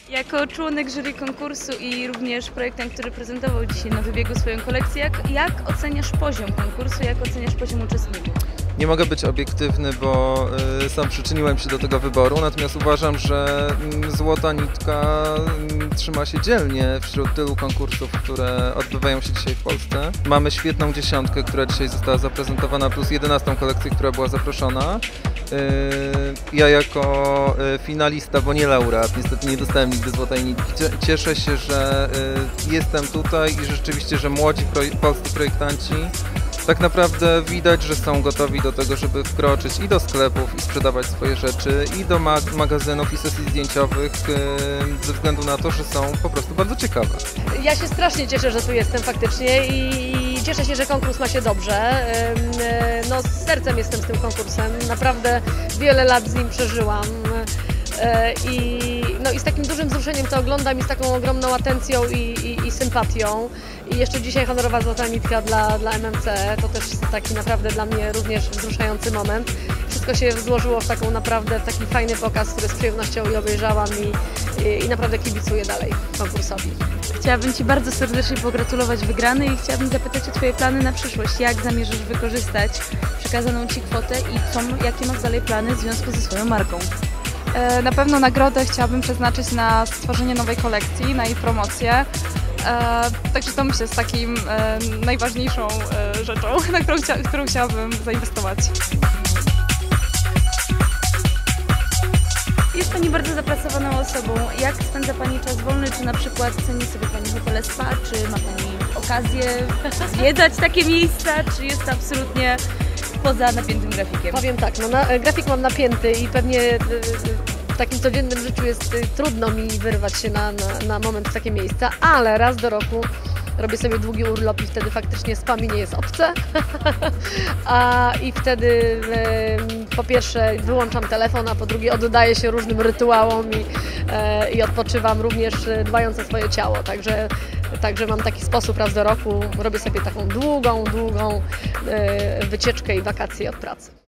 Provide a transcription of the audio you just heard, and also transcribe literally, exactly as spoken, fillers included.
Jako członek jury konkursu i również projektant, który prezentował dzisiaj na wybiegu swoją kolekcję, jak, jak oceniasz poziom konkursu, jak oceniasz poziom uczestników? Nie mogę być obiektywny, bo y, sam przyczyniłem się do tego wyboru, natomiast uważam, że y, Złota Nitka y, trzyma się dzielnie wśród tylu konkursów, które odbywają się dzisiaj w Polsce. Mamy świetną dziesiątkę, która dzisiaj została zaprezentowana, plus jedenastą kolekcję, która była zaproszona. Y, ja jako y, finalista, bo nie laureat, niestety nie dostałem nigdy Złotej Nitki, cieszę się, że y, jestem tutaj i rzeczywiście, że młodzi proj polscy projektanci tak naprawdę widać, że są gotowi do tego, żeby wkroczyć i do sklepów i sprzedawać swoje rzeczy, i do mag magazynów i sesji zdjęciowych, yy, ze względu na to, że są po prostu bardzo ciekawe. Ja się strasznie cieszę, że tu jestem faktycznie i cieszę się, że konkurs ma się dobrze. Yy, no, z sercem jestem z tym konkursem, naprawdę wiele lat z nim przeżyłam. I, no i z takim dużym wzruszeniem to oglądam i z taką ogromną atencją i, i, i sympatią. I jeszcze dzisiaj honorowa Złota Nitka dla, dla M M C, to też taki naprawdę dla mnie również wzruszający moment. Wszystko się złożyło w taką naprawdę w taki fajny pokaz, który z przyjemnością i obejrzałam i, i, i naprawdę kibicuję dalej konkursowi. Chciałabym Ci bardzo serdecznie pogratulować wygranej i chciałabym zapytać o Twoje plany na przyszłość. Jak zamierzasz wykorzystać przekazaną Ci kwotę i co, jakie masz dalej plany w związku ze swoją marką? Na pewno nagrodę chciałabym przeznaczyć na stworzenie nowej kolekcji, na jej promocję. Także to myślę jest takim najważniejszą rzeczą, na którą, chcia, którą chciałabym zainwestować. Jest Pani bardzo zapracowaną osobą. Jak spędza Pani czas wolny? Czy na przykład ceni sobie Pani hotele spa? Czy ma Pani okazję zwiedzać takie miejsca? Czy jest absolutnie poza napiętym grafikiem? Powiem tak, no na, grafik mam napięty i pewnie w takim codziennym życiu jest trudno mi wyrwać się na, na, na moment w takie miejsca, ale raz do roku robię sobie długi urlop i wtedy faktycznie spa mi nie jest obce. a, I wtedy e, po pierwsze wyłączam telefon, a po drugie oddaję się różnym rytuałom i, e, i odpoczywam również dbając o swoje ciało. Także, także mam taki sposób raz do roku, robię sobie taką długą, długą e, wycieczkę i wakacje od pracy.